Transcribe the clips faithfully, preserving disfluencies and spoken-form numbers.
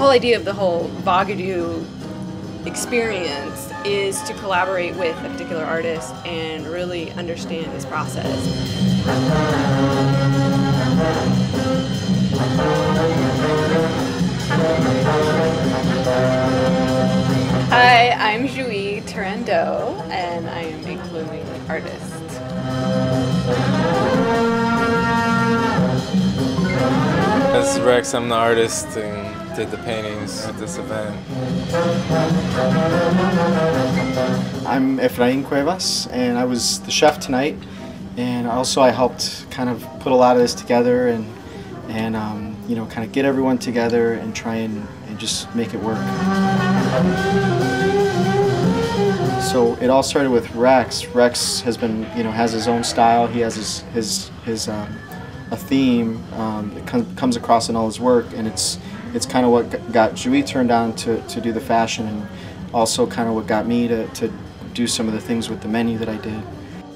whole idea of the whole Vagadu experience is to collaborate with a particular artist and really understand his process. Hi, I'm Julie Turando, and I am a blooming artist. As Rex, I'm the artist and did the paintings at this event. I'm Efrain Cuevas, and I was the chef tonight, and also I helped kind of put a lot of this together and and um, you know, kind of get everyone together and try and, and just make it work. So it all started with Rex. Rex has been, you know, has his own style. He has his his his um, a theme um, that com comes across in all his work, and it's it's kind of what got Julie turned on to to do the fashion, and also kind of what got me to to do some of the things with the menu that I did.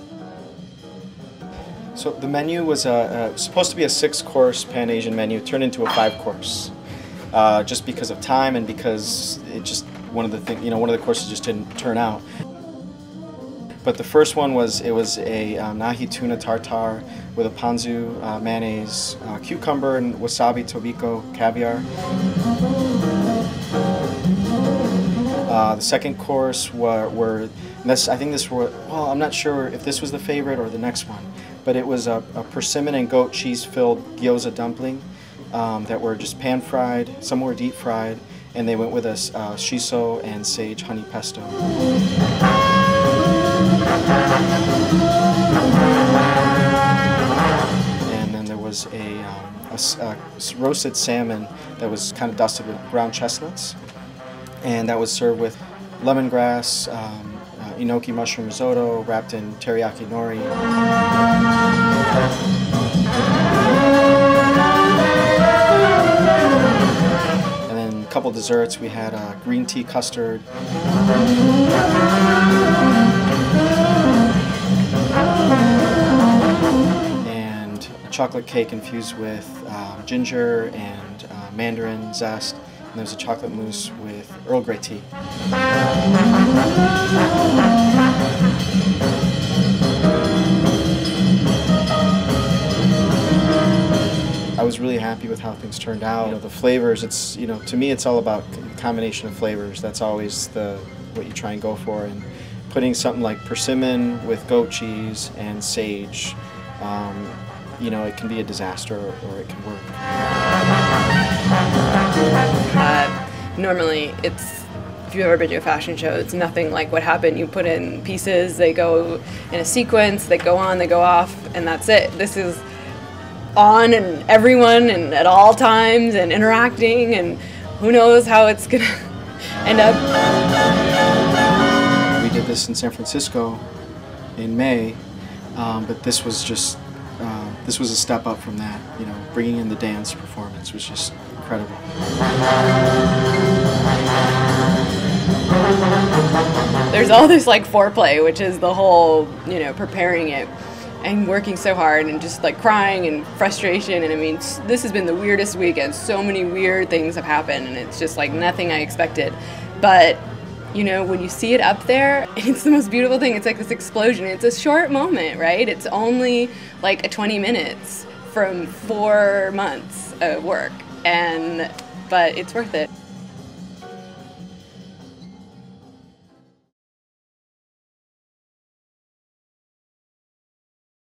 So the menu was a, a, supposed to be a six-course Pan-Asian menu, turned into a five-course, uh, just because of time and because it just one of the thing, you know, one of the courses just didn't turn out. But the first one was it was a um, nahi tuna tartare with a ponzu uh, mayonnaise, uh, cucumber and wasabi tobiko caviar. Uh, the second course were, were this, I think this were, well, I'm not sure if this was the favorite or the next one, but it was a, a persimmon and goat cheese filled gyoza dumpling um, that were just pan fried, some were deep fried, and they went with us uh, shiso and sage honey pesto. And then there was a, um, a, a roasted salmon that was kind of dusted with ground chestnuts, and that was served with lemongrass, um, uh, enoki mushroom risotto wrapped in teriyaki nori. And then a couple desserts. We had uh, green tea custard. And a chocolate cake infused with um, ginger and uh, mandarin zest. And there's a chocolate mousse with Earl Grey tea. I was really happy with how things turned out. You know, the flavors, it's, you know, to me it's all about a combination of flavors. That's always the what you try and go for. And putting something like persimmon with goat cheese and sage, um, you know, it can be a disaster or, or it can work. Uh, normally, it's, if you've ever been to a fashion show, it's nothing like what happened. You put in pieces, they go in a sequence, they go on, they go off, and that's it. This is on and everyone and at all times and interacting, and who knows how it's gonna end up. We did this in San Francisco in May, um, but this was just uh, this was a step up from that. You know, bringing in the dance performance was just incredible. There's all this like foreplay, which is the whole, you know, preparing it and working so hard and just like crying and frustration. And I mean, this has been the weirdest weekend. So many weird things have happened, and it's just like nothing I expected. But you know, when you see it up there, it's the most beautiful thing. It's like this explosion. It's a short moment, right? It's only like a twenty minutes from four months of work, and but it's worth it.